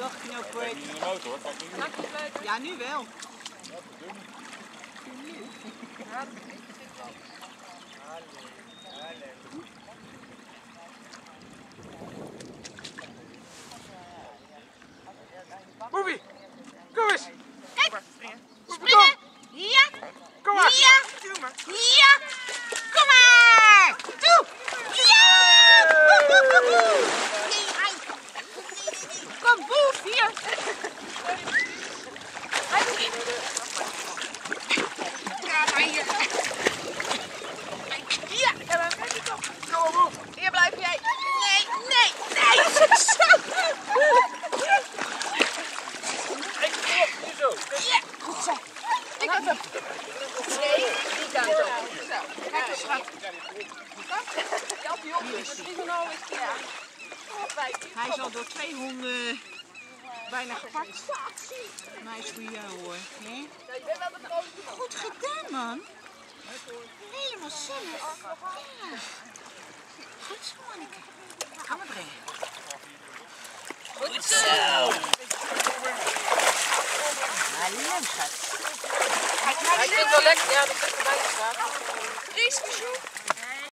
Dag Knopert. In de motor, kijk nu. Ja, nu wel. Boefie, kom eens. Kijk, springen. Ja. Kom maar. Ja. Ja. Kom maar. Toe. Ja. Nee, hij. Kom, Boef, hier. Ja, maar hier. Ja. Kom maar, Boef. Hier blijf jij. Nee, nee, nee. Zo. Ja, goed zo. Ik heb hem. Nee, die kant op. Zo, kijk eens schat. Hij is al door 2 honden bijna gepakt. Maar hij is voor jou hoor. Hè? Goed gedaan man. Helemaal zelf. Ja. Goed zo manneke. Gaan we brengen. Goed zo. Hallo schat. Hij vindt het wel lekker, ja, dat is erbij gestaan. Dries,